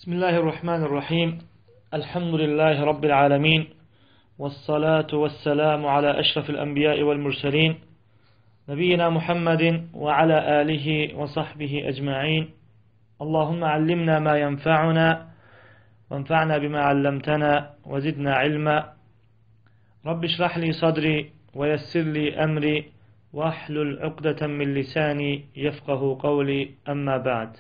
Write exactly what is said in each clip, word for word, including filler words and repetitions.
Bismillahirrahmanirrahim. Elhamdülillahi Rabbil alemin. Vessalatu vesselamu ala eşrafil enbiyai vel murselin. Nebiyyina Muhammedin ve ala alihi ve sahbihi ecma'in. Allahümme allimna ma yenfa'una ve enfa'na bima allamtana ve zidna ilma. Rabbi şrahli sadri ve yessirli emri ve ahlul uqdeten min lisani yefkahu kavli emma ba'd.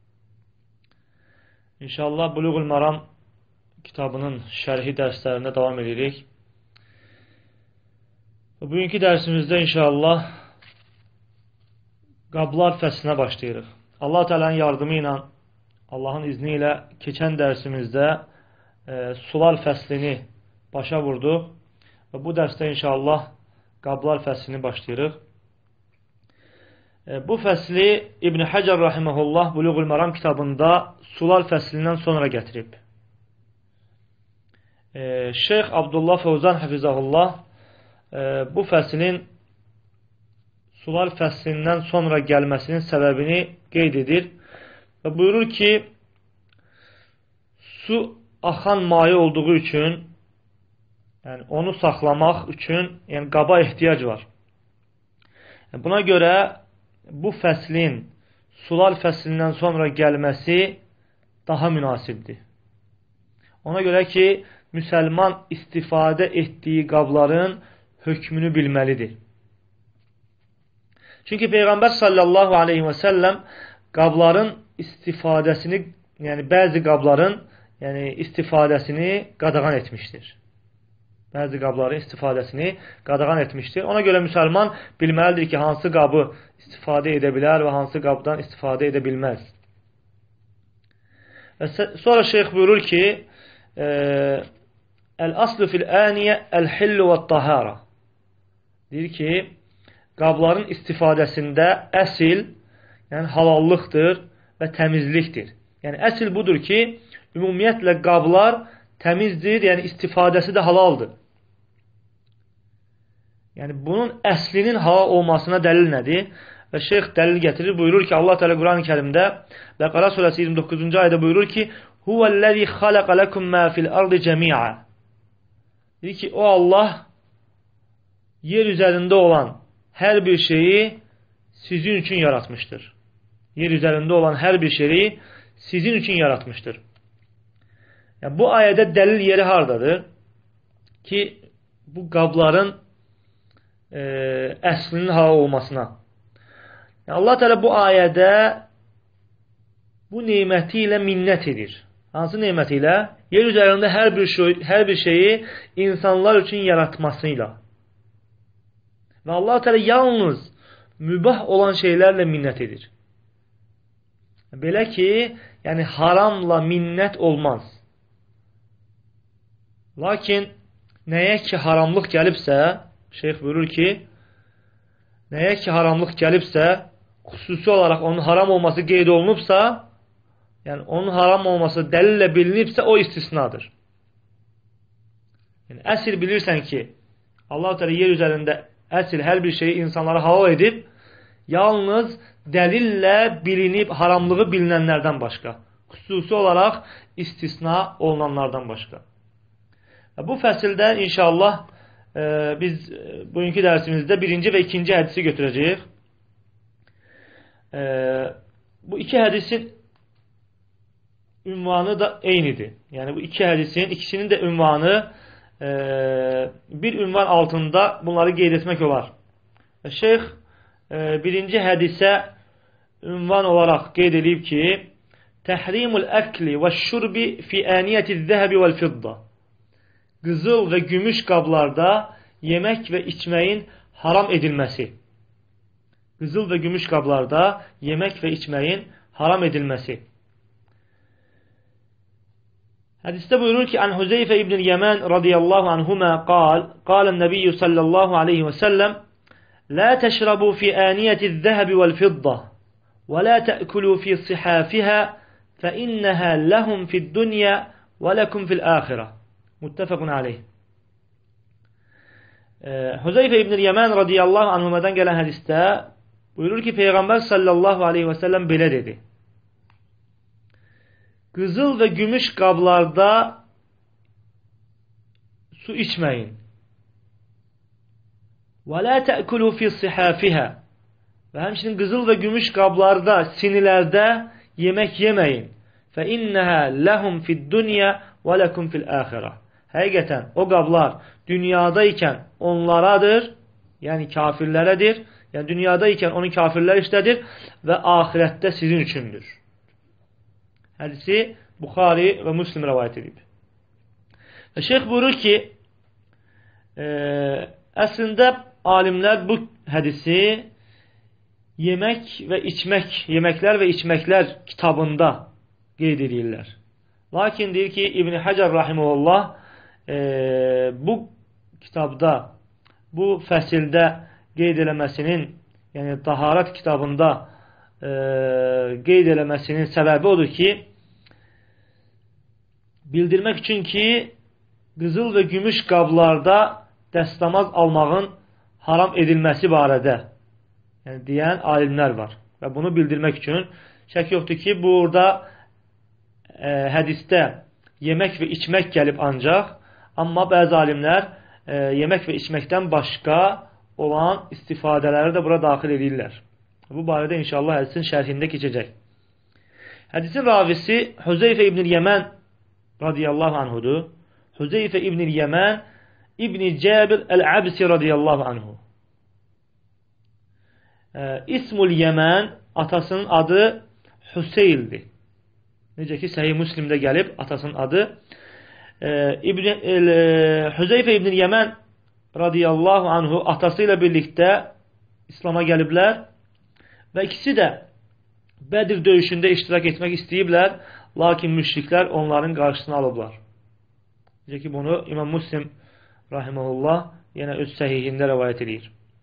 İnşallah Buluğul Maram kitabının şerhi derslerine devam edirik. Bugünkü dersimizde inşallah qablar fəslinə başlayırıq. Allah Teala'nın yardımı ilə, Allahın izni ilə keçən dərsimizdə e, sular fəslini başa vurduq və bu dərsdə inşallah qablar fəslini başlayırıq. E, bu fəsli İbn Hacer rahimehullah Buluğul Maram kitabında sular fəslindən sonra gətirib. E, Şeyx Abdullah Fevzan hafizahullah e, bu fəslin sular fəslindən sonra gəlməsinin səbəbini qeyd edir və buyurur ki, su axan maye olduğu üçün, yəni onu saxlamaq üçün, yəni qaba ehtiyac var. Buna görə bu fəslin sular fəslindən sonra gəlməsi daha münasibdir. Ona görə ki, müsəlman istifadə etdiyi qabların hökmünü bilməlidir. Çünki Peyğəmbər sallallahu aleyhi və səlləm qabların istifadəsini, yəni bəzi qabların yəni istifadəsini qadağan etmişdir. Bəzi qabların istifadəsini qadağan etmişdir. Ona görə müsəlman bilməlidir ki, hansı qabı istifadə edə bilər və hansı qabdan istifadə edə bilməz. Və sonra şeyx buyurur ki, Əl-aslu fil-aniyə əl-hillu və-tahara. Deyir ki, qabların istifadəsində əsil, yəni halallıqdır və təmizlikdir. Yəni əsil budur ki, ümumiyyətlə qablar təmizdir, yəni istifadəsi də halaldır. Yəni bunun əslinin halal olmasına dəlil nədir? Və şeyx dəlil gətirir, buyurur ki, Allah Teala Quran-ı Kərimdə Bəqara surəsi iyirmi doqquzuncu ayədə buyurur ki, Huvəl-ləzi xaləqə ləkum mə fil-ardı cəmiə. Deyir ki, o Allah yer üzərində olan hər bir şeyi sizin üçün yaratmışdır. Yer üzərində olan hər bir şeyi sizin üçün yaratmışdır. Yəni, bu ayədə dəlil yeri hardadır? Ki, bu qabların e, əslinin halal olmasına. Yəni, Allah Teala bu ayədə bu neməti ilə minnət edir. Hansı neməti ilə? Yer üzərində hər bir, şey, hər bir şeyi insanlar üçün yaratmasıyla. Və Allah Teala yalnız mübah olan şeylərlə minnət edir. Belə ki, yəni haramla minnət olmaz. Lakin nəyə ki haramlıq gəlibsə, şeyx buyurur ki, nəyə ki haramlıq gəlibsə, xüsusi olaraq onun haram olması qeyd olunubsa, yəni onun haram olması dəlillə bilinibsə, o istisnadır. Yəni, əsl bilirsən ki, Allah Teala yer üzərində əsl hər bir şeyi insanlara halal edib, yalnız dəlillə bilinib, haramlığı bilinənlərdən başqa. Xüsusi olaraq istisna olunanlardan başqa. Bu fəsildə inşallah e, biz bugünkü dərsimizdə birinci və ikinci hədisi götürəcəyik. E, bu iki hədisin ünvanı da eynidir. Yəni bu iki hədisin, ikisinin də ünvanı e, bir ünvan altında bunları qeyd etmək olar. Və şeyx e, birinci hədisə ünvan olaraq qeyd edib ki, Təhrimul əkli və şurbi fi aniyyətiz zəhəbi vəl fidda. Qızıl və gümüş qablarda yemək və içməyin haram edilməsi. Qızıl və gümüş qablarda yemək və içməyin haram edilməsi. Hədisdə buyurur ki, Ən Hüzeyfə ibn-i Yəmən radiyallahu anhumə qal, qalən nəbiyyü sallallahu aleyhi və səlləm, Lə təşrabu fi aniyyətiz zəhəbi vəl fidda, və lə təəkulu fi sihafihə, fə innəhə ləhum fid dünya və ləkum fil əxirə. Muttəfəqun aleyh. Hüzeyfə ibn-i Yəmən radiyallahu anhumədən gələn hədisdə buyurur ki, Peyğəmbər sallallahu aleyhi və səlləm belə dedi. qızıl və gümüş qablarda su içməyin. Və la tə'kulu fi sihafihə. Və həmçinin qızıl və gümüş qablarda, sinilərdə yemək yeməyin. Fə innəhə ləhum fid dunya və ləkum fil əxirə. Həqiqətən o qablar dünyada ikən onlaradır, yəni kafirlərədir. Yəni dünyada ikən onu kafirlər işlədir və axirətdə sizin üçündür. Hədisi Buxari və Müslim rəvayət edib. Və şeyx buyurur ki, e, əslində alimlər bu hədisi yemək və içmək, yeməklər və içməklər kitabında qeyd edirlər. Lakin deyir ki, İbn Həcər rahimehullah e, bu kitabda, bu fəsildə qeyd eləməsinin, yəni taharat kitabında e, qeyd eləməsinin səbəbi odur ki, bildirmək üçün ki, qızıl və gümüş qablarda dəstəmaz almağın haram edilməsi barədə yəni, deyən alimlər var. Və bunu bildirmək üçün şək yoxdur ki, burada e, hədisdə yemək və içmək gəlib ancaq, amma bəzi alimlər e, yemək və içməkdən başqa olan istifadələri də bura daxil edirlər. Bu barədə inşallah hədisin şərhində keçəcək. Hədisin ravisi Hüzeyfə ibn-i Yəmən radiyallahu anhudur. Hüzeyfə ibn-i Yəmən İbn-i Cəbir Əl-Əbsi radiyallahu anhu. E, İsmul Yəmən atasının adı Hüseyldir. Necə ki Səhih Müslimdə gəlib atasının adı. E, İbn, e, Hüzeyfə ibn-i Yəmən radiyallahu anhu atası ilə birlikdə İslam'a gəliblər və ikisi də Bədir döyüşündə iştirak etmək istəyiblər, lakin müşriklər onların qarşısını alıblar. Necə ki bunu İmam Müslim rahimehullah yenə öz səhihində rəvayət edir.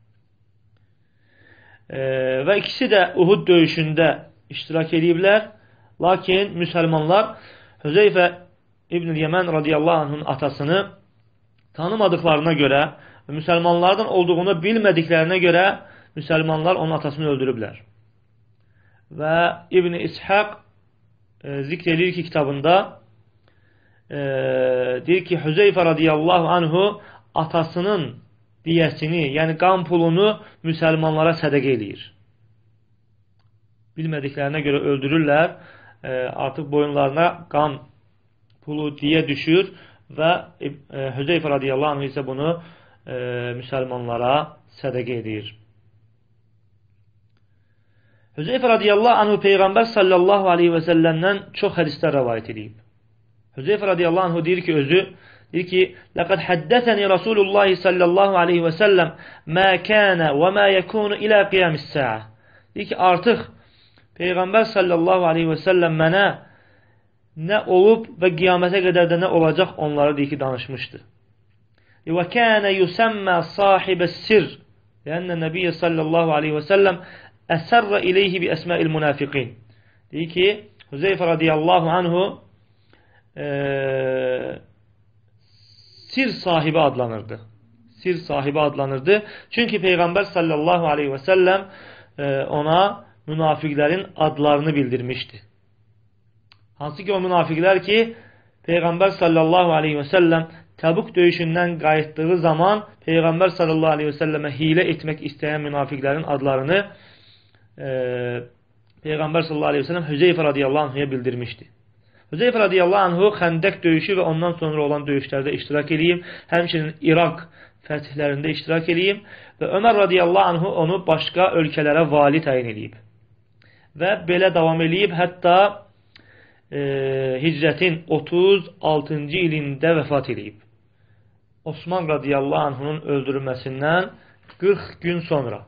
E, və ikisi də Uhud döyüşündə iştirak ediblər, lakin müsəlmanlar Hüzeyfə ibn-i Yəmən radiyallahu anh'ın atasını tanımadıklarına görə və müsəlmanlardan olduğunu bilmədiklərinə görə müsəlmanlar onun atasını öldürüblər. Və İbn-i İshaq e, zikr edir ki kitabında e, deyir ki Hüzeyfə radiyallahu anhu atasının diyəsini, yəni qan pulunu müsəlmanlara sədəqə edir. Bilmədiklərinə görə öldürürlər, e, artıq boyunlarına qan pulu diyə düşür və e, Hüzeyfə radiyallahu anhu isə bunu e, müsəlmanlara sədəqə edir. Hüzeyfə radiyallahu anhu Peyğəmbər sallallahu aleyhi və səlləmdən çox hədislər rəvayət edib. Hüzeyfə radiyallahu anhu deyir ki, özü deyir ki, لَقَدْ حَدَّثَنِي رَسُولُ اللّٰهِ sallallahu aleyhi və səlləm مَا كَانَ وَمَا يَكُونُ إِلَى قِيَامِ السَّاعَةِ Deyir ki, artıq Peyğəmbər sallallahu aleyhi və səlləm mənə nə olub və qiyamətə qədər də nə olacaq onları deyir ki, danışmışdı. وَكَانَ يُسَمَّى صَاحِبَ السِّرِّ لِأَنَّ النَّبِيَّ sallallahu aleyhi və səlləm أَسَرَّ إِلَيْهِ بِأَسْمَاءِ الْمُنَافِقِينَ Deyir ki, Hüzeyfə radiyallahu anhu e, sir sahibi adlanırdı. Sir sahibi adlanırdı. Çünki Peyğəmbər sallallahu aleyhi və səlləm e, ona münafiqlərin adlarını bildirmişdi. Hansı ki o münafiqlər ki Peyğəmbər sallallahu aleyhi və səlləm Təbuk döyüşündən qayıtdığı zaman Peyğəmbər sallallahu aleyhi və səlləmə hilə etmək istəyən münafiqlərin adlarını e, Peyğəmbər sallallahu aleyhi və səlləm Hüzeyfə radiyallahu anhuya bildirmişdi. Hüzeyfə radiyallahu anhu Xəndək döyüşü və ondan sonra olan döyüşlərdə iştirak edeyim, həmçinin İraq fəthlərində iştirak edeyim və Ömər radiyallahu anhu onu başqa ölkələrə vali təyin edib. Və belə davam edib, hətta e, hicrətin otuz altıncı ilində vəfat edib. Osman radiyallahu anhunun öldürülməsindən qırx gün sonra.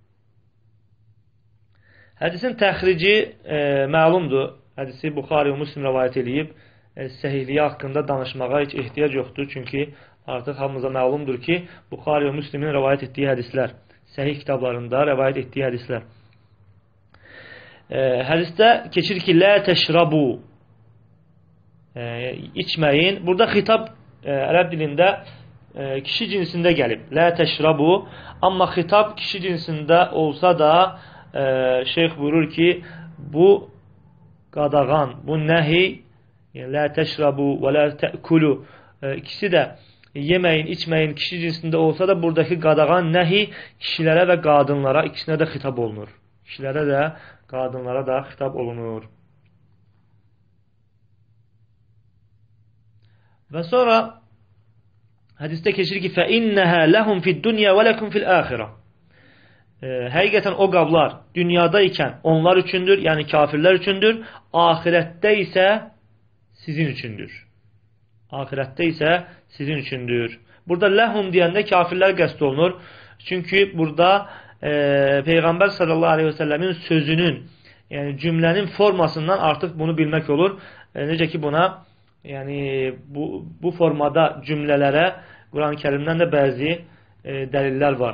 Hədisin təxrici e, məlumdur. Hədisi Buxari və Müslim rəvayət edib. E, səhihliyi haqqında danışmağa heç ehtiyac yoxdur. Çünki artıq hamımıza məlumdur ki, Buxari və Müslimin rəvayət etdiyi hədislər, səhih kitablarında rəvayət etdiyi hədislər. E, hədisdə keçir ki, lə təşrabu e, içməyin. Burada xitab e, ərəb dilində e, kişi cinsində gəlib. Lə təşrabu. Amma xitab kişi cinsində olsa da e, şeyx buyurur ki, bu qadağan, bu nəhi Yəni, la təşrabu və la tə'kulu e, ikisi də yeməyin, içməyin kişi cinsində olsa da buradakı qadağan nəhi kişilərə və qadınlara ikisinə də xitab olunur. Kişilərə də, qadınlara da xitab olunur. Və sonra hədisdə keçir ki, فَإِنَّهَا لَهُمْ فِي الدُّنْيَا وَلَكُمْ فِي الْآخِرَةِ e, Həqiqətən o qablar dünyada ikən onlar üçündür, yəni kafirlər üçündür. Ahirətdə isə sizin üçündür. Ahirətdə isə sizin üçündür. Burada ləhum deyəndə kafirlər qəsd olunur. Çünki burada e, Peyğəmbər sallallahu aleyhi və səlləmin sözünün, yəni cümlənin formasından artıq bunu bilmək olur. E, necə ki buna, yəni bu, bu formada cümlələrə Quran-ı Kərimdən də bəzi e, dəlillər var.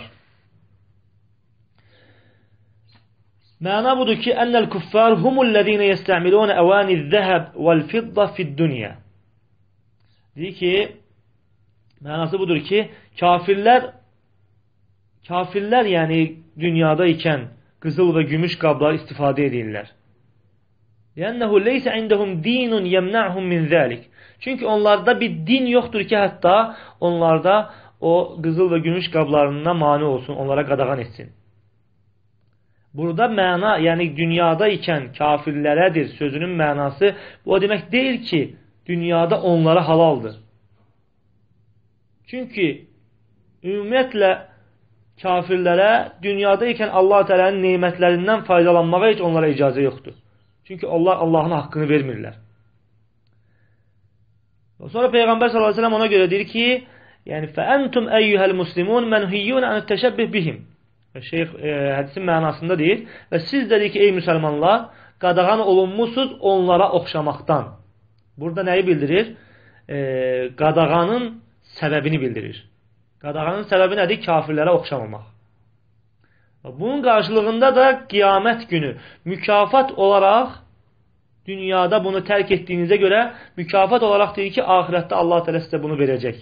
Məna budur ki, ennel kuffar humullezine yesta'milun awaniz-zahab vel-fidda fi'd-dunya. Deyir ki, mənası budur ki, kafirlər kafirlər yəni dünyada ikən qızıl və gümüş qablar istifadə edirlər. Lənəhu leysə indəhum dinun yemna'hum min zalik. Çünki onlarda bir din yoxdur ki, hətta onlarda o qızıl və gümüş qablarından mane olsun, onlara qadağan etsin. Burada məna, yəni dünyada ikən kafirlərədir sözünün mənası, bu o demək deyil ki, dünyada onlara halaldır. Çünki ümumiyyətlə kafirlərə dünyada ikən Allah Teala'nın nemətlərindən faydalanmağa heç onlara icazə yoxdur. Çünki onlar Allahın haqqını vermirlər. Sonra Peyğəmbər sallallahu əleyhi və səlləm ona görə deyir ki, yəni fəentum eyyuhel muslimun menhiyyun an təşəbbih bihim. Şeyx e, hədisin mənasında deyir və siz dedik ki, ey müsəlmanlar, qadağan olunmusunuz onlara oxşamaqdan. Burada nəyi bildirir? E, qadağanın səbəbini bildirir. Qadağanın səbəbi nədir? Kafirlərə oxşamamaq. Bunun qarşılığında da qiyamət günü mükafat olaraq dünyada bunu tərk etdiyinizə görə mükafat olaraq deyir ki, ahirətdə Allah Teala sizə bunu verəcək.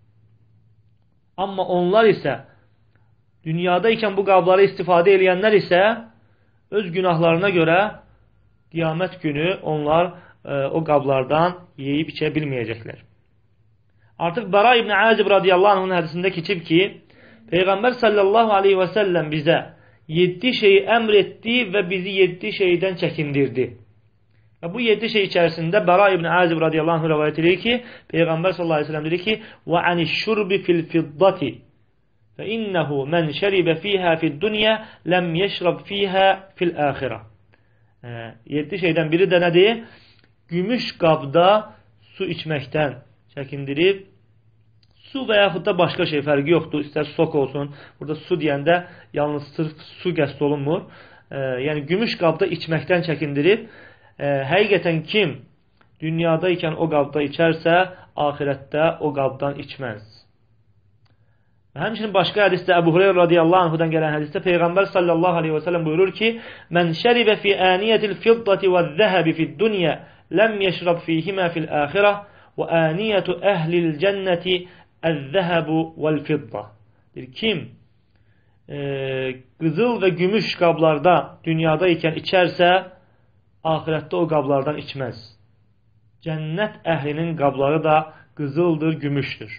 Amma onlar isə dünyada ikən bu qabları istifadə edənlər isə öz günahlarına görə qiyamət günü onlar e, o qablardan yeyib içə bilməyəcəklər. Artıq Bara ibn Azib radiyallahu anh'ın hədisində keçib ki, Peyğəmbər sallallahu aleyhi və səlləm bizə yeddi şeyi əmr etdi və bizi yeddi şeydən çəkindirdi. Və bu yeddi şey içərisində Bara ibn Azib radiyallahu anh rəvayət edir ki, Peyğəmbər sallallahu aleyhi və səlləm dedi ki, وَعَنِ الشُّرْبِ فِي الْفِضَّةِ فَإِنَّهُ مَنْ شَرِبَ فِيهَا فِي الدُّنْيَا لَمْ يَشْرَبْ فِيهَا فِي الْآخِرَةِ Yeddi şeydən biri də nədir? Gümüş qabda su içməkdən çəkindirib, su və yaxud da başqa şey fərqi yoxdur. İstər sok olsun. Burada su deyəndə yalnız sırf su qəsd olunmur. E, yəni gümüş qabda içməkdən çəkindirib. E, həqiqətən kim dünyada ikən o qabda içərsə, ahirətdə o qabdan içməz. Və həmçinin başqa hədisdə Əbu Hureyra radiyallahu anhudan gələn hədisdə Peyğəmbər sallallahu aleyhi və səlləm buyurur ki, Mən şəribə fi aniyyətil fiddati və zəhəbi fid dunya ləm yeşrab fihimə fil əxirə və aniyyətu əhlil cənnəti əz-zəhəbu vəl-fidda. Kim e, qızıl və gümüş qablarda dünyada ikən içərsə, ahirətdə o qablardan içməz. Cənnət əhlinin qabları da qızıldır, gümüşdür.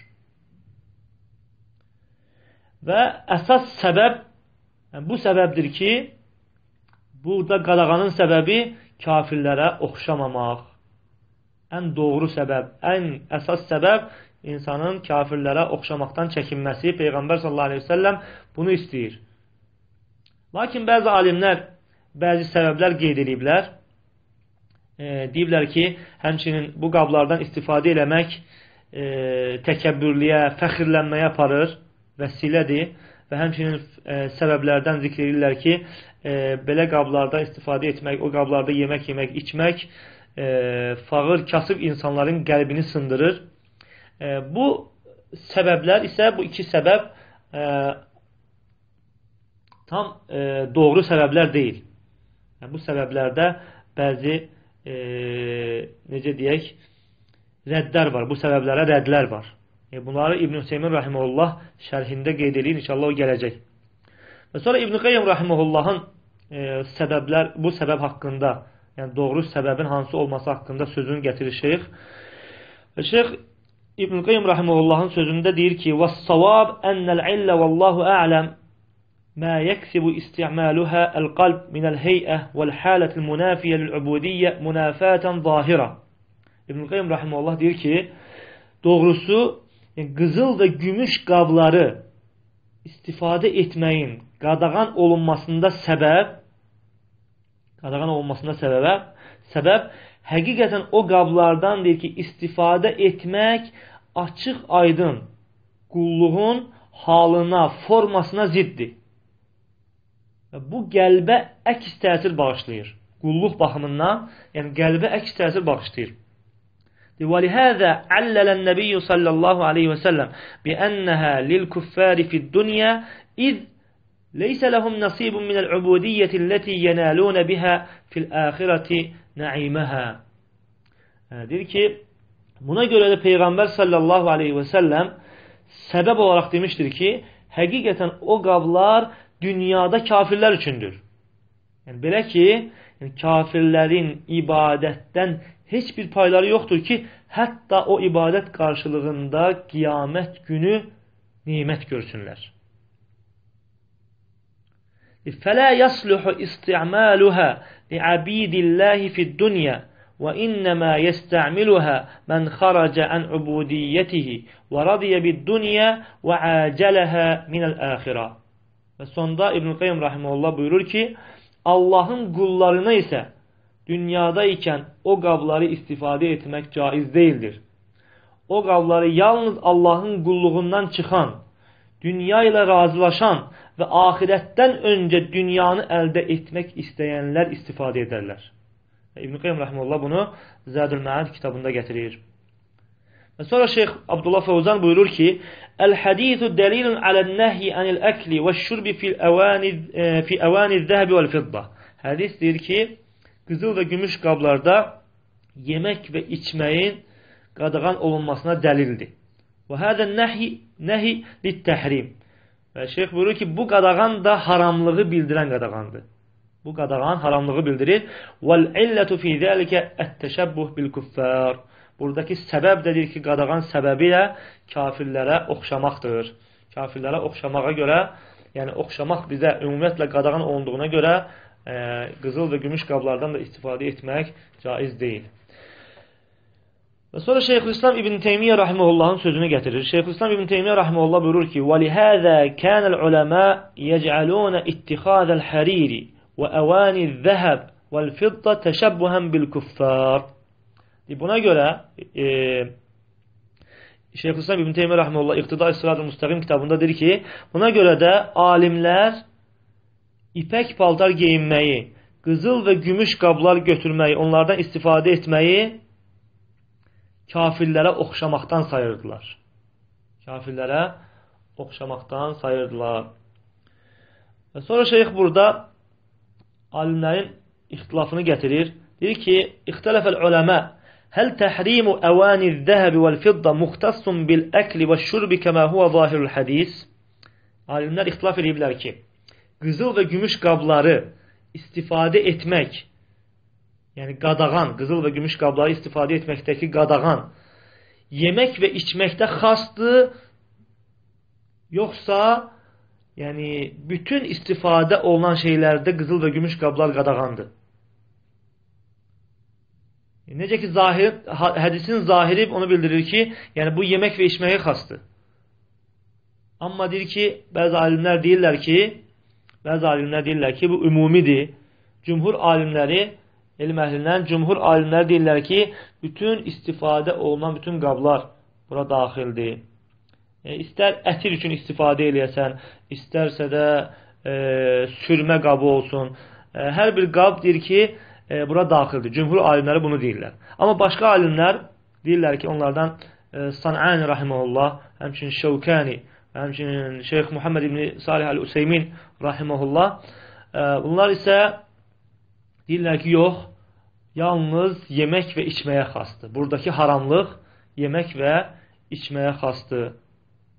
Və əsas səbəb, yəni bu səbəbdir ki, burada qadağanın səbəbi kafirlərə oxşamamaq. Ən doğru səbəb, ən əsas səbəb insanın kafirlərə oxşamaqdan çəkinməsi. Peyğəmbər sallallahu aleyhi və səlləm bunu istəyir. Lakin bəzi alimlər bəzi səbəblər qeyd ediblər. E, deyiblər ki, həmçinin bu qablardan istifadə eləmək e, təkəbbürlüyə, fəxirlənməyə aparır, vəsilədir və həmçinin e, səbəblərdən zikr edirlər ki, e, belə qablarda istifadə etmək, o qablarda yemək yemək, içmək e, fağır, kasıb insanların qəlbini sındırır. E, bu səbəblər isə, bu iki səbəb e, tam e, doğru səbəblər deyil. Yəni, bu səbəblərdə bəzi e, necə deyək, rəddlər var. Bu səbəblərə rəddlər var. E, bunları İbn Hüseymin rahimehullah şərhində qeyd edir. İnşallah o gələcək. Və sonra İbn Qayyim rahimehullahın e, səbəblər, bu səbəb haqqında yəni doğru səbəbin hansı olması haqqında sözünü gətirir şeyx. Və şeyx İbn Qayyim rahimehullahın sözündə deyir ki: "Vəs-savab ennel-illə vallahu a'lam ma yeksibu isti'maluha el-qalb min el-hey'ə vel-halatil munafiyyə lil-ubudiyyə munafatan zahira." İbn Qayyim rahimehullah deyir ki, doğrusu yəni, qızıl və gümüş qabları istifadə etməyin qadağan olunmasında səbəb qadağan olunmasında səbəb səbəb həqiqətən o qablardan deyir ki, istifadə etmək açıq aydın qulluğun halına, formasına ziddir. Və bu qəlbə əks təsir bağışlayır. Qulluq baxımından, yəni qəlbə əks təsir bağışlayır. وَلِهَذَا عَلَّلَ النَّبِيُّ صَلَّى اللّٰهُ عَلَيْهِ وَسَلَّمْ بِأَنَّهَا لِلْكُفَّارِ فِي الدُّنْيَا إِذْ لَيْسَ لَهُمْ نَصِيبٌ مِنَ الْعُبُودِيَّةِ الَّتِي يَنَالُونَ بِهَا فِي الْآخِرَةِ نَعِيمَهَا. Deyir ki, buna görə də Peyğəmbər sallallahu aleyhi və səlləm səbəb olaraq demişdir ki, həqiqətən o qablar dünyada kafirlər üçündür. Yəni, belə ki, yəni, kafirlərin ibadətdən heç bir payları yoxdur ki, hətta o ibadət qarşılığında qiyamət günü nimət görsünlər. فَلَا يَصْلُحُ إِسْتِعْمَالُهَا لِعَبِيدِ اللّٰهِ فِي الدُّنْيَا وَإِنَّمَا يَسْتَعْمِلُهَا مَنْ خَرَجَ عَنْ عُبُودِيَّتِهِ وَرَضِيَ بِالدُّنْيَا وَعَاجَلَهَا مِنَ الْآخِرَةِ. Və sonda İbn-i Qayyim rahimehullah buyurur ki, Allahın qullarına isə dünyada ikən o qabları istifadə etmək caiz deyildir. O qabları yalnız Allahın qulluğundan çıxan, dünya ilə razılaşan və ahirətdən öncə dünyanı əldə etmək istəyənlər istifadə edərlər. İbn-i Qayyim rahimehullah bunu Zədül Məad kitabında gətirir. Və sonra Şeyx Abdullah Fəvzan buyurur ki, "El-hadithu dalilun alan-nahyi anil-akli veş-şurbi fi awani-z-zahabi vel-fidda." Hədis deyir ki, qızıl və gümüş qablarda yemək və içməyin qadağan olunmasına dəlildir. Və hada-n-nahyi nahi lit-tahrim. Və şeyx buyurur ki, bu qadağan da haramlığı bildirən qadağandır. Bu qadağan haramlığı bildirir. Vəl-illatu fi zalika at-təşəbbuh bil-kuffar. Buradakı səbəb də deyir ki, qadağan səbəbi ilə kafirlərə oxşamaqdır. Kafirlərə oxşamağa görə, yəni oxşamaq bizə ümumiyyətlə qadağan olunduğuna görə e, qızıl və gümüş qablardan da istifadə etmək caiz deyil. Və sonra Şeyxülislam İbn Teymiyyə rahimehullahın sözünü gətirir. Şeyxülislam İbn Teymiyyə rahimehullah buyurur ki: "وَلِهَذَا كَانَ الْعُلَمَاءُ يَجْعَلُونَ اتِّخَاذَ الْحَرِيرِ وَأَوَانِ الذَّهَبِ وَالْفِضَّةِ تَشَبُّهًا بِالْكُفَّارِ." Buna görə e, Şeyxülislam İbn Teymiyyə rahimehullah İqtida-i Sırat-ı Müstəqim kitabında deyir ki, buna görə də alimlər ipək paltar geyinməyi, qızıl və gümüş qablar götürməyi, onlardan istifadə etməyi kafirlərə oxşamaqdan sayırdılar. Kafirlərə oxşamaqdan sayırdılar. Və sonra şeyx burada alimlərin ixtilafını gətirir. Deyir ki, İxtələfəl uləmə həl təhrimu əvaniz-zəhəbi vəl-fidda muxtassun bil-əkli və şurbi kəmə huvə zahirul hədis. Alimlər ixtilaf ediblər ki, qızıl və gümüş qabları istifadə etmək, yəni qadağan, qızıl və gümüş qabları istifadə etməkdəki qadağan yemək və içməkdə xasdır, yoxsa yəni bütün istifadə olunan şeylərdə qızıl və gümüş qablar qadağandır. Necə ki, zahir, hədisin zahiri onu bildirir ki, yəni bu yemək və içməyə xasdır. Amma deyir ki, bəzi alimlər deyirlər ki, bəzi alimlər deyirlər ki, bu ümumidir. Cümhur alimləri, elm əhlindən cümhur alimləri deyirlər ki, bütün istifadə olunan bütün qablar bura daxildir. E, istər ətir üçün istifadə eləyəsən, istərsə də e, sürmə qabı olsun. E, hər bir qab deyir ki, e, bura daxildir. Cümhur alimləri bunu deyirlər. Amma başqa alimlər deyirlər ki, onlardan e, San'ani rahimehullah, həmçinin Şevkani, həmçinin Şeyx Muhammed ibn Salih Əl-Useymin rahimehullah, e, bunlar isə deyirlər ki, yox, yalnız yemək və içməyə xasdır. Buradakı haramlıq yemək və içməyə xasdır.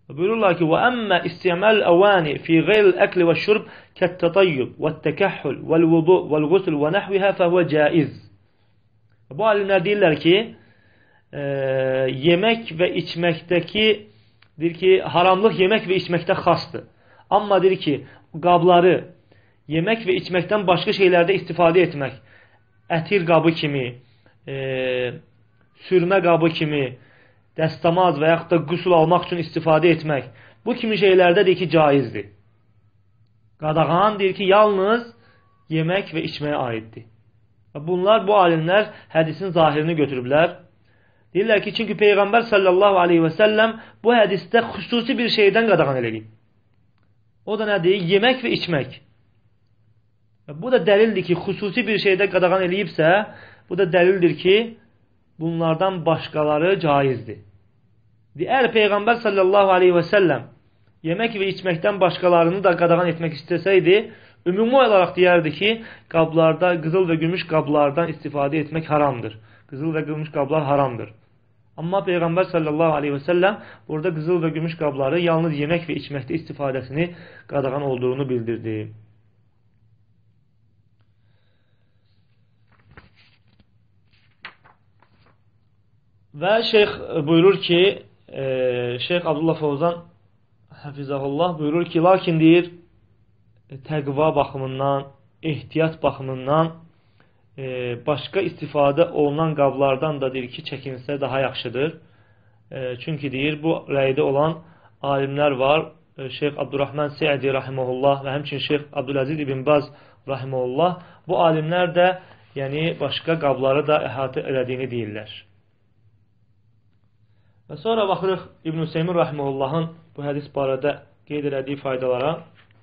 Buyururlar ki: "Və əmmə istimal əvani fi ghayr al-akl və şurb kət-tatayyub və-təkəhhül vəl-vudu vəl-ğusl və nahviha fəhuve caiz." Bu alimlər deyirlər ki, e, yemək və içməkdəki deyir ki, haramlıq yemək və içməkdə xasdır. Amma deyir ki, qabları yemək və içməkdən başqa şeylərdə istifadə etmək, ətir qabı kimi, e, sürmə qabı kimi, dəstəmaz və yaxud da qüsul almaq üçün istifadə etmək, bu kimi şeylərdə deyir ki, caizdir. Qadağan deyir ki, yalnız yemək və içməyə aiddir. Bunlar, bu alimlər hədisin zahirini götürüblər. Deyirlər ki, çünki Peyğəmbər sallallahu aleyhi və səlləm bu hədisdə xüsusi bir şeydən qadağan edilib. O da nədir? Yemək və içmək. Bu da dəlildir ki, xüsusi bir şeydə qadağan eləyibsə, bu da dəlildir ki, bunlardan başqaları caizdir. Əgər Peyğəmbər sallallahu aleyhi və səlləm yemək və içməkdən başqalarını da qadağan etmək istəsəydi, ümumi olaraq deyərdi ki, qablarda, qızıl və gümüş qablardan istifadə etmək haramdır. Qızıl və gümüş qablar haramdır. Amma Peyğəmbər sallallahu aleyhi və səlləm burada qızıl və gümüş qabları yalnız yemək və içməkdə istifadəsini qadağan olduğunu bildirdi. Və şeyx buyurur ki, e, Şeyx Abdullah Fovzan Həfizəhullah buyurur ki, lakin deyir, təqva baxımından, ehtiyat baxımından e, başqa istifadə olunan qablardan da deyir ki, çəkinsə daha yaxşıdır. E, çünki deyir, bu rəydə olan alimlər var. E, Şeyx Abdurrahman Sə'di rahimehullah və həmçinin Şeyx Abdüləziz ibn Baz rahimehullah bu alimlər də yəni başqa qabları da əhatə elədiyini deyirlər. Və sonra baxırıq İbn Hüseymin rahimehullahın bu hədis barədə qeyd elədiyi faydalara.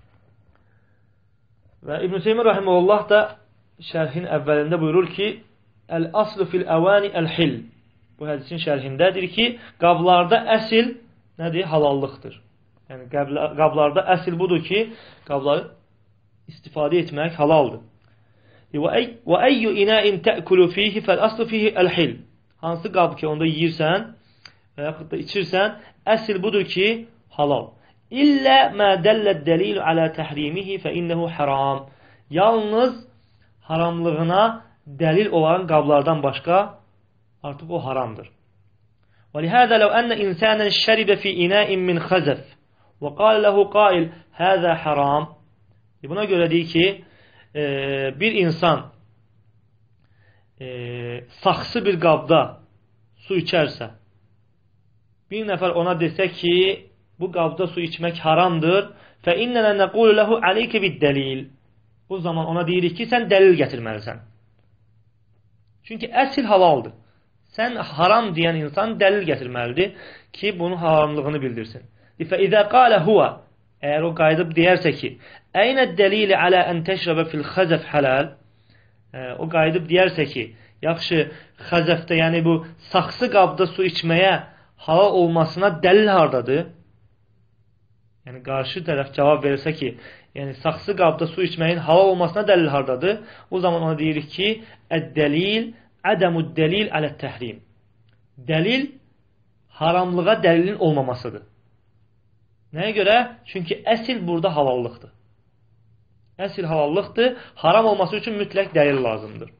Və İbn Hüseymin rahimehullah da şərhin əvvəlində buyurur ki, Əl-aslu fil-əvani əl-hil. Bu hədisin şərhindədir ki, qablarda əsil nədir? Halallıqdır. Yəni qablarda əsil budur ki, qabları istifadə etmək halaldır. Və əyyü inəin tə'kulu fihi fəl-aslu fihi əl-hil. Hansı qab ki, onda yiyirsən və yaxud da içirsən, əsil budur ki, halal. İllə mə dəlləd dəlil alə təhrimihi fə innəhu haram. Yalnız haramlığına dəlil olan qablardan başqa artıq o haramdır. Və lihəzə ləv ənə insənən şəribə fi inəin min xəzəf və qal ləhu qail həzə haram. Buna görə deyir ki, e, bir insan e, saxsı bir qabda su içərsə, bir nəfər ona desə ki, bu qabda su içmək haramdır. Fə innənə nəqulu ləhu aleykə bid-dəlil. O zaman ona deyirik ki, sən dəlil gətirməlisən. Çünki əsil halaldır. Sən haram deyən insan dəlil gətirməlidir ki, bunun haramlığını bildirsin. Fə izə qalə huvə, əgər o qayıdıb deyərsə ki, əynə dəlili alə ən təşrəbə fil xəzəf hələl, o qayıdıb deyərsə ki, yaxşı, xəzəfdə, yəni bu saxsı qabda su içməyə halal olmasına dəlil hardadır? Yəni qarşı tərəf cavab verirsə ki, yəni saxsı qabda su içməyin halal olmasına dəlil hardadır? O zaman ona deyirik ki, əd-dəlil, ədəmud-dəlil alə-təhrim. Dəlil haramlığa dəlilin olmamasıdır. Nəyə görə? Çünki əsil burada halallıqdır. Əsil halallıqdır. Haram olması üçün mütləq dəlil lazımdır.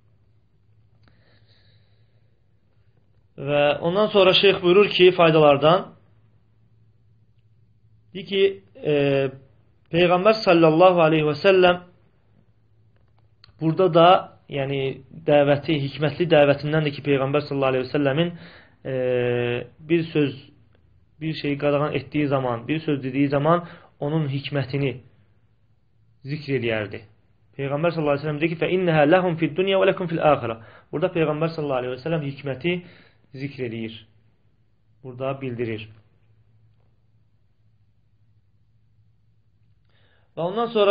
Və ondan sonra şeyx buyurur ki, faydalardan deyir ki, e, Peyğəmbər sallallahu aleyhi və səlləm burada da yəni dəvəti, hikmətli dəvətindəndir ki, Peyğəmbər sallallahu aleyhi və səlləmin e, bir söz, bir şeyi qadağan etdiyi zaman, bir söz dediyi zaman onun hikmətini zikr eləyərdi. Peyğəmbər sallallahu aleyhi və səlləm deyir ki, فَإِنَّهَا لَهُمْ فِي الدُّنْيَا وَلَكُمْ فِي الْآخِرَةِ. Burada Peyğəmbər sallallahu aleyhi və səlləm hikməti zikr eləyir. Burada bildirir. Və ondan sonra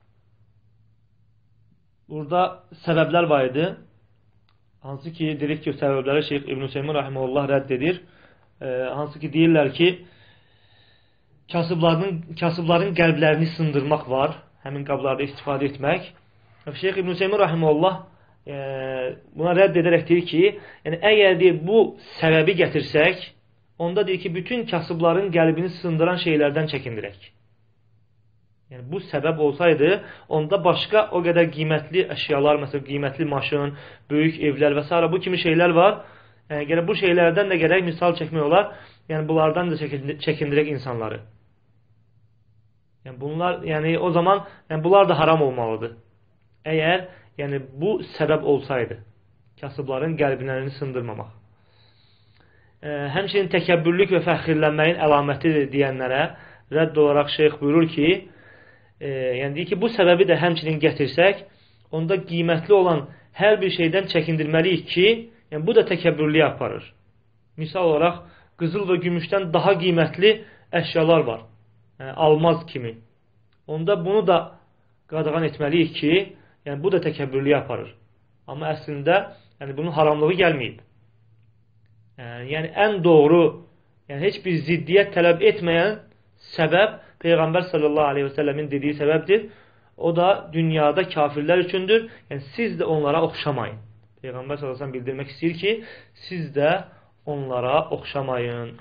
burada səbəblər var idi. Hansı ki, dedik ki, səbəbləri Şeyx İbn Hüseymin rahimehullah rədd edir. E, hansı ki, deyirlər ki, kasıbların, kasıbların qəlblərini sındırmaq var. Həmin qablarda istifadə etmək. Şeyx İbn Hüseymin rahimehullah buna rədd edərək deyir ki, yəni əgər deyir, bu səbəbi gətirsək, onda deyir ki, bütün kasıbların qəlbini sındıran şeylərdən çəkindirək. Yəni, bu səbəb olsaydı, onda başqa o qədər qiymətli əşyalar, məsələn, qiymətli maşın, böyük evlər və s. bu kimi şeylər var. Yəni, gərək bu şeylərdən də gərək misal çəkmək olar. Yəni, bunlardan da çəkindirək insanları. Yəni, bunlar, yəni, o zaman yəni, bunlar da haram olmalıdır. Əgər yəni, bu səbəb olsaydı, kasıbların qəlblərini sındırmamaq. E, həmçinin təkəbbürlük və fəxirlənməyin əlamətidir deyənlərə rədd olaraq şeyx buyurur ki, e, yəni deyir ki, bu səbəbi də həmçinin gətirsək, onda qiymətli olan hər bir şeydən çəkindirməliyik ki, yəni, bu da təkəbbürlüyə aparır. Misal olaraq, qızıl və gümüşdən daha qiymətli əşyalar var. Yəni, almaz kimi. Onda bunu da qadağan etməliyik ki, yəni, bu da təkəbbürlüyə aparır. Amma əslində, yəni, bunun haramlığı gəlməyib. Yəni, ən doğru, yəni, heç bir ziddiyyət tələb etməyən səbəb Peyğəmbər sallallahu aleyhi və səlləmin dediyi səbəbdir. O da dünyada kafirlər üçündür. Yəni, siz də onlara oxşamayın. Peyğəmbər sallallahu aleyhi və səlləm bildirmək istəyir ki, siz də onlara oxşamayın.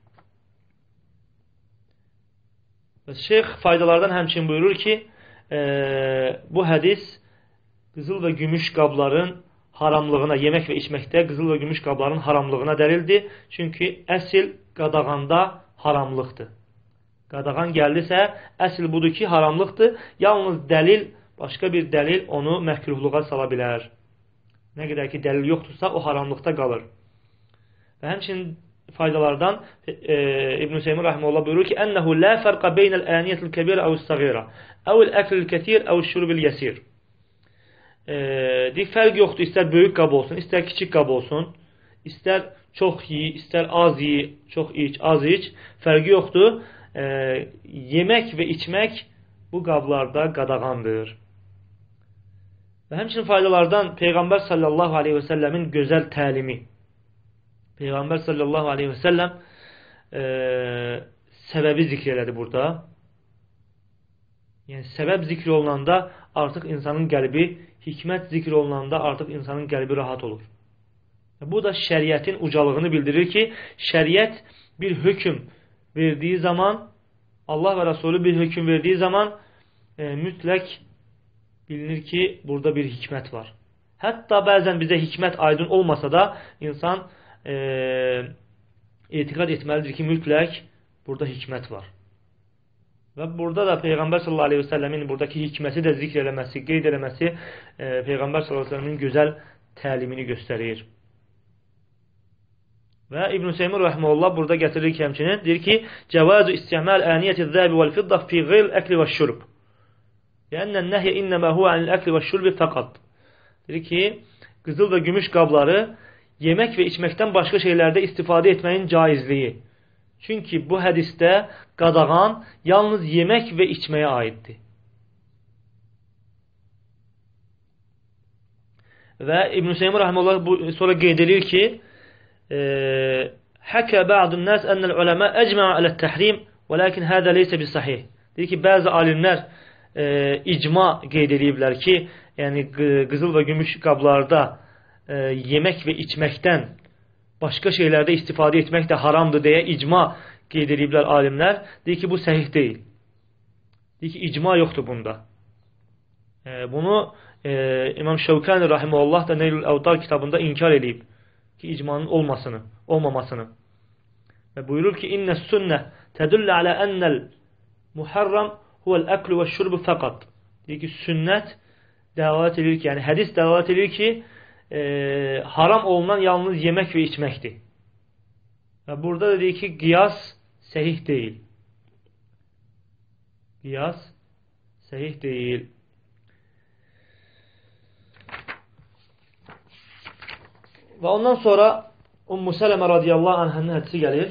Və şeyx faydalardan həmçinin buyurur ki, e, bu hədis qızıl və gümüş qabların haramlığına, yemək və içməkdə qızıl və gümüş qabların haramlığına dəlildir. Çünki əsl qadağanda haramlıqdır. Qadağan gəldisə, əsl budur ki, haramlıqdır. Yalnız dəlil, başqa bir dəlil onu məkruhluğa sala bilər. Nə qədər ki, dəlil yoxdursa, o haramlıqda qalır. Və həmçinin faydalardan e, İbn-i Hüseymin rahimehullah buyurur ki, "Ənəhu la fərqa beynəl aniyetil kəbirə əvs-səğirə, əvl əklil kəsir, əvş-şurbil yəsir." E, deyik, fərq yoxdur, istər böyük qab olsun, istər kiçik qab olsun, istər çox yi, istər az yi, çox iç, az iç, fərqi yoxdur. E, yemək və içmək bu qablarda qadağandır. Və həmçinin faydalardan Peyğəmbər sallallahu aleyhi və səlləmin gözəl təlimi. Peyğəmbər sallallahu aleyhi və səlləm e, səbəbi zikr elədi burada. Yəni, səbəb zikr olunanda artıq insanın qəlbi, hikmət zikr olunanda artıq insanın qəlbi rahat olur. Bu da şəriətin ucalığını bildirir ki, şəriət bir hökm verdiği zaman, Allah və Resulü bir hökm verdiği zaman e, mütləq bilinir ki, burada bir hikmət var. Hətta bəzən bizə hikmət aydın olmasa da insan e, etiqad etməlidir ki, mütləq burada hikmət var. Və burada da Peyğəmbər sallallahu aleyhi və səlləmin buradakı hikməti də zikr eləməsi, qeyd eləməsi e, Peyğəmbər sallallahu aleyhi və səlləmin gözəl təlimini göstərir. Və İbn-i Hüseymin rahimehullah burada gətirir ki, həmçinin deyir ki, "Cəvazu istimal aniyyəti zəbi vəl fidda fi ghayr al-akl və şurb." Yəni nəhy innəmə huwa anil-akl və şurb faqat. Deyir ki, qızıl və gümüş qabları yemək və içməkdən başqa şeylərdə istifadə etməyin caizliyi. Çünki bu hədisdə qadağan yalnız yemək və içməyə aiddir. Və İbn-i Hüseymin rahimehullah sonra qeyd edir ki, "Həkə ba'dun nas ennel ulema ecma'u alet-tahrim, velakin hada leysa bisahih." Deyir ki, bəzi alimlər e, icma qeyd ediblər ki, yəni qızıl və gümüş qablarda e, yemək və içməkdən başqa şeylərdə istifadə etmək də haramdır deyə icma qeyd ediblər alimlər. Deyir ki, bu səhih deyil. Deyir ki, icma yoxdur bunda. E, bunu e, İmam Şevkani rahimehullah da Neylül Avtar kitabında inkar edib ki, icmanın olmasını, olmamasını. Və buyurur ki, "İnne sünnə tədullə alə ennel muharram huvel aklu və şurbu fəqat." Deyir ki, sünnət dəlalət edir ki, yəni hədis dəlalət edir ki, e, haram olunan yalnız yemək və içməkdir. Və burada da deyir ki, qiyas səhih deyil. Qiyas səhih deyil. Və ondan sonra Ummu Sələmə radiyallahu anhənin hədisi gəlir.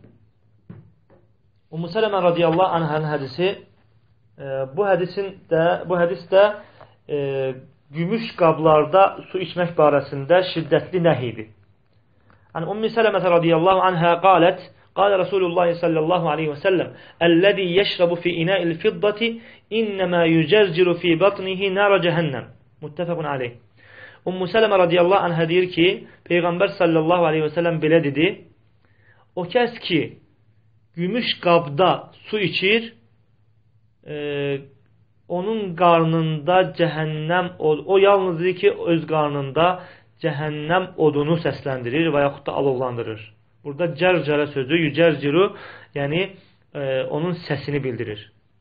Ummu Sələmə radiyallahu anhənin hədisi e, bu hədisin də bu hədis də e, gümüş qablarda su içmək barəsində şiddətli nəhidir. Yəni Ummu Sələmə radiyallahu anhə qalət: "Qala Rasulullah sallallahu alayhi və səlləm: "Əlləzi yeşrabu fi ina'il fiddati innema yujarjiru fi batnihi nar cəhənnəm." Muttefaqun alayh. Ummu Sələmə radiyallahu anhə deyir ki, Peyğəmbər sallallahu aleyhi və səlləm belə dedi: o kəs ki gümüş qabda su içir, e, onun qarnında cəhənnəm od, o yalnızdır ki öz qarnında cəhənnəm odunu səsləndirir və yaxud da alovlandırır. Burada cərcərə sözü yücərciru, yəni e, onun səsini bildirir.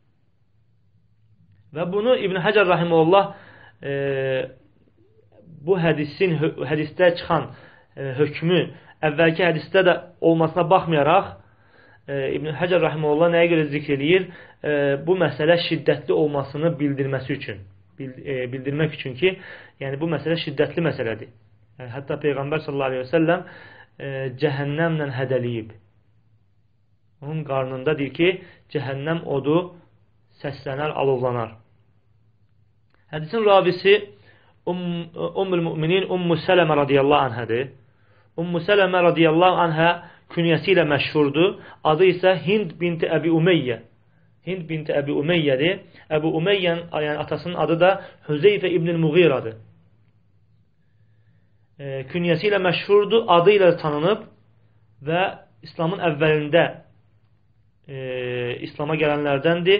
Və bunu İbn Həcər rahimehullah e, bu hədisin hədisdə çıxan e, hökmü əvvəlki hədisdə də olmasına baxmayaraq e, İbn Həcər rahimehullah nəyə görə zikr edir? E, bu məsələ şiddətli olmasını bildirməsi üçün, bild, e, bildirmək üçün ki, yəni bu məsələ şiddətli məsələdir. Yəni, hətta Peyğəmbər sallallahu aleyhi və səlləm e, cəhənnəmlə hədəliyib. Onun qarnında deyir ki, cəhənnəm odu səslənər, alovlanar. Hədisin ravisi Ummul Müminin Ummu Sələmə radiyallahu anhədir. Ummu Sələmə radiyallahu anhə künyəsi ilə məşhurdur. Adı isə Hind binti Əbi Umeyyə. Hind binti Əbi Umeyyədir. Əbu Umeyyən, yəni atasının adı da Hüzeyfə ibn-i Muğiradır. E, künyəsi ilə məşhurdur, adı ilə tanınıb və İslamın əvvəlində e, İslama gələnlərdəndir.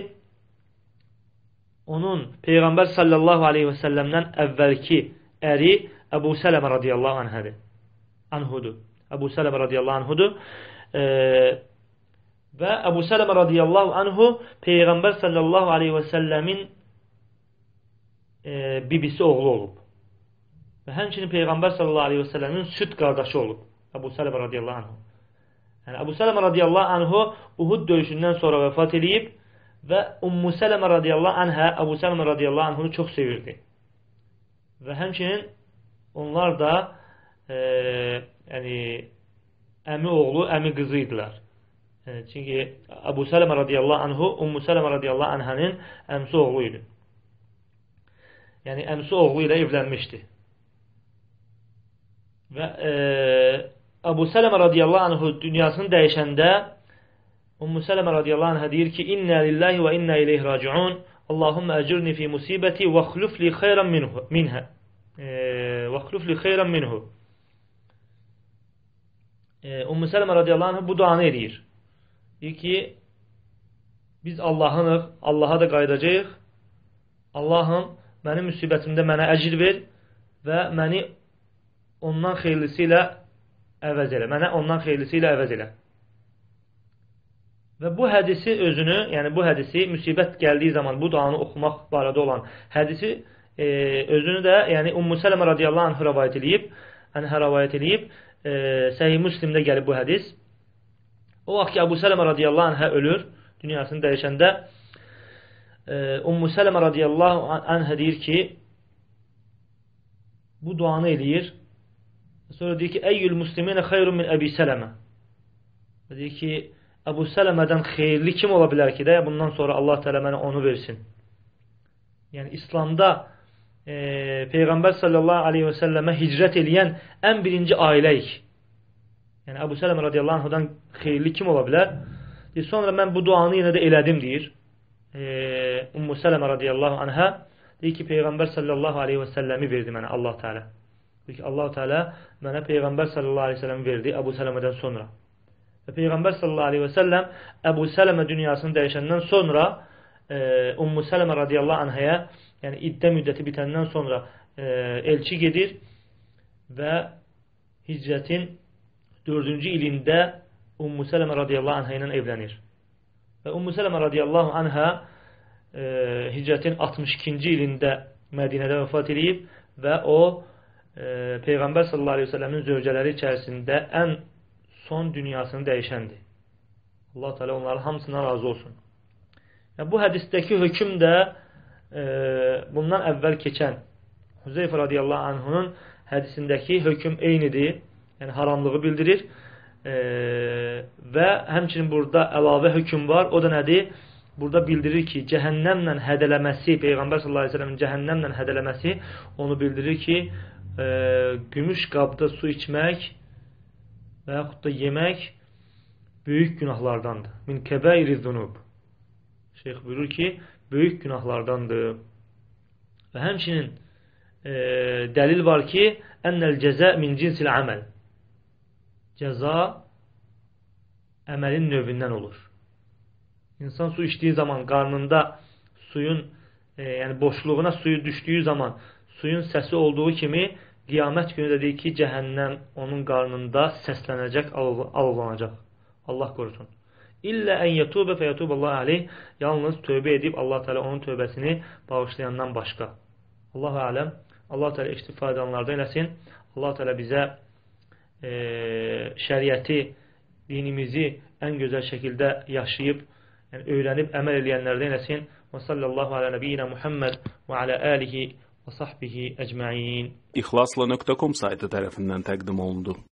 Onun Peyğəmbər sallallahu aleyhi və səlləmdən əvvəlki əri Əbu Sələmə radiyallahu anhədir. Anhudur. Əbu Sələmə radiyallahu anhudur. E, və Əbu Sələmə radiyallahu anhu Peyğəmbər sallallahu aleyhi və səlləmin e, bibisi oğlu olub. Və həmçinin Peyğəmbər sallallahu aleyhi və səlləmin süt qardaşı olub. Əbu Sələmə radiyallahu anhu. Yəni Əbu Sələmə radiyallahu anhu Uhud döyüşündən sonra vəfat edib və Ummu Sələmə radiyallahu anhə Əbu Sələmə radiyallahu anhunu çox sevirdi. Və həmçinin onlar da e, yəni əmi oğlu, əmi qızı idilər. E, çünki Əbu Sələmə radiyallahu anhu Ummu Sələmə radiyallahu anhənin əmsi oğlu idi. Yəni əmsi oğlu ilə evlənmişdi. Və e, Əbu Sələmə radiyallahu anhu dünyasını dəyişəndə Ummu Sələmə radiyallahu anhə deyir ki, İnna lillahi və inna ileyhi raciun. Allahumma əcirni fi musibəti və xlufli xeyran minhə. Və xlufli xeyran minhu. Ummu Sələmə radiyallahu anhə bu duanı edir. Deyir ki, biz Allah'ınıq, Allah'a da qayıdacağıq. Allah'ım, mənim müsibətimdə mənə əcir ver və məni ondan xeyirlisi ilə əvəz elə. Mənə ondan xeyirlisi ilə əvəz elə. Və bu hədisi özünü, yəni bu hədisi müsibət gəldiyi zaman bu duanı oxumaq barədə olan hədisi e, özünü də yəni Ummu Sələmə radiyallahu anhə rəvayət edib, anhə rəvayət edib, e, Səhih Müslimdə gəlib bu hədis. O vaxt ki Əbu Sələmə radiyallahu anhə ölür, dünyasını dəyişəndə e, Ummu Sələmə radiyallahu anhə deyir ki, bu duanı eləyir. Sonra deyir ki, Əyyül musliminə xeyrun min Əbi Sələmə. Deyir ki, Əbu Sələmədən xeyirli kim ola bilər ki də bundan sonra Allah Teala mənə onu versin. Yəni İslamda e, Peyğəmbər sallallahu aleyhi və səlləmə hicrət eləyən ən birinci ailəyik. Yəni Əbu Sələmə radiyallahu anhudan xeyirli kim ola bilər? Deyir, sonra mən bu duanı yenə də elədim deyir. E, Ummu Sələmə radiyallahu anhə deyir ki, Peyğəmbər sallallahu aleyhi və səlləmi verdi mənə Allah Teala. Deyir ki, Allah Teala mənə Peyğəmbər sallallahu aleyhi və səlləmi verdi Əbu Sələmədən sonra. Və Peyğəmbər sallallahu aleyhi və səlləm Əbu Sələmə dünyasını dəyişəndən sonra e, Ummu Sələmə radiyallahu anhəyə, yəni iddə müddəti bitəndən sonra e, elçi gedir və hicrətin dördüncü ilində Ummu Sələmə radiyallahu anhə ilə evlənir. Və Ummu Sələmə radiyallahu anhə e, hicrətin altmış ikinci ilində Mədinədə vəfat edib və o e, Peyğəmbər sallallahu aleyhi və səlləmin zövcələri içərisində ən son dünyasını dəyişəndir. Allah Teala onların hamısından razı olsun. Yəni, bu hədisdəki hökm də e, bundan əvvəl keçən Hüzeyfə radiyallahu anhunun hədisindəki hökm eynidir. Yəni haramlığı bildirir. E, və həmçinin burada əlavə hökm var. O da nədir? Burada bildirir ki, cəhənnəmlə hədələməsi, Peyğəmbər sallallahu aleyhi ve sellemin cəhənnəmlə hədələməsi onu bildirir ki, e, gümüş qabda su içmək və yaxud da yemək böyük günahlardandır. Min kəbəiri zunub. Şeyx buyurur ki, böyük günahlardandır. Və həmçinin e, dəlil var ki, ennel cəzə min cinsil əməl. Cəza əməlin növündən olur. İnsan su içdiyi zaman qarnında suyun, e, yəni boşluğuna suyu düşdüyü zaman suyun səsi olduğu kimi qiyamət günü də deyir ki, cəhənnəm onun qarnında səslənəcək, alovlanacaq. Allah qorusun. İllə ən yətubə fə yətubəllahu aleyh. Yalnız tövbə edib Allah Teala onun tövbəsini bağışlayandan başqa. Allahu aləm. Allah Teala iştifa edenlərdən eləsin. Allah Teala bizə e, şəriəti, dinimizi ən gözəl şəkildə yaşayıb, yəni öyrənib əməl edənlərdən eləsin. Və sallallahu ala nəbiyyina Muhammed və ala alihi və sahbihi əcmain. İxlasla nöqtə com saytı tərəfindən təqdim olundu.